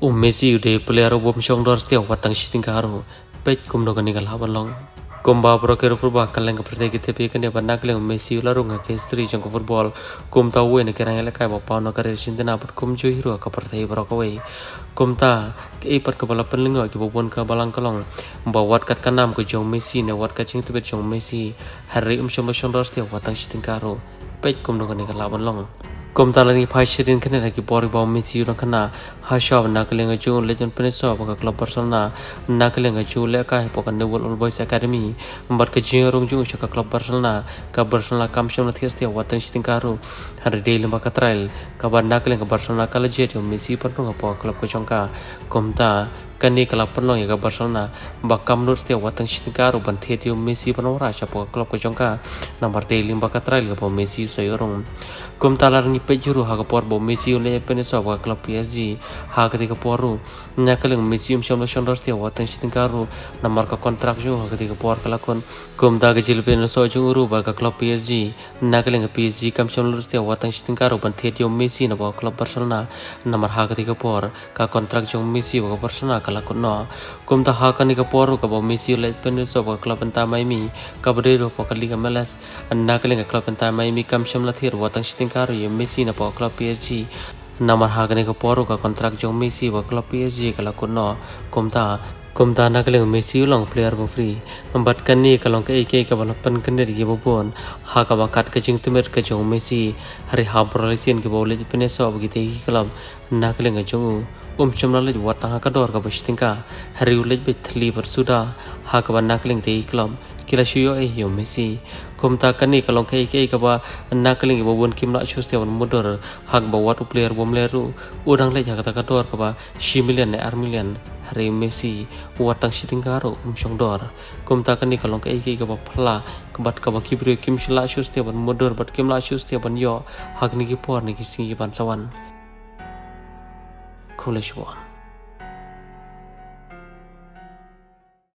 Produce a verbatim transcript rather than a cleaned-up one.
Um Messi udah player bom song dor setiap watang shooting karo pej kum no gani kala balong kumba pro kero football kaleng kaperte kite pe kene banak le Messi la runga ke history jang football kum ta we ne kera ele kai ba pa no kare sintena pat kum jo hero kaperte bro ko we kum ta ke pat ka bala penlingo ki bobon ka balang kalong ba wat kat kanam ko jong Messi ne wat kat ching te jong Messi hari um shom shom dor setiap watang shooting karo pej kum no gani kala balong kum talani phai shirin khane ra ki bori ba Messi ron khana ha shop naklenga chu legend peneso ba club Barcelona naklenga chu le ka po kan Newell Old Boys Academy bat ka jingrong chu ka club Barcelona ka Barcelona kam shom na thirstia watan shitin karu har daily ba ka trial ka ba naklenga Barcelona ka legend Messi par ro pa club ko chongka kum ta kani kala penlong ya Barcelona ba kam nur setiap watang shitin karu ban thedio Messi pan ora cha po club ko chongka number daily ba ka trial ka po Messi so yorong kum talar ni pejuru ha ka por bo Messi le peneso ba club P S G ha ka ka poru nyakaleng Messi um shom shom dor setiap watang shitin karu number ka kontrak ju ha ka ka por kala kon kum ta ka jil peneso ju ru ba ka club P S G nakaleng P S G kam shom dor setiap watang shitin karu ban thedio Messi na ba club Barcelona number ha ka ka por ka kontrak ju Messi ba Barcelona kala kon no kum ta ha ka ni ka poru ka bo Messi le peneso ba club ta Miami ka bredero pa ka liga M L S nakaleng club ta Miami kam shom la thir watang shitin karu ye Messi na ba club P S G namar hagane ka poru ka kontrak jong Messi ba club P S G kala kunno kumta kumta nakaleng Messi long player bo free ambat kanni kalong ka ek ek bala pan kanne ri bo bon ha ka ba kat ka jing tumer ka jong Messi hari ha brolisian ke bo le pene so gi te club nakaleng jong um chamna le wata ha ka dor ka bashtinka hari le be thli bar suda ha ka ba nakaleng te club kila shiyo e yo Messi kumta kani kalong kai kai ka ba nakling bo bon kim la chuste bon modor hak ba wat player bom leru udang le jaka ka dor ka ba shi million ne ar million hari Messi watang shiting karo um shong dor kumta kani kalong kai kai ka ba phla ka bat ka ba kibre kim shla chuste bon modor bat kim la chuste bon yo hak ni ki por ni ki singi ban sawan khuleshwan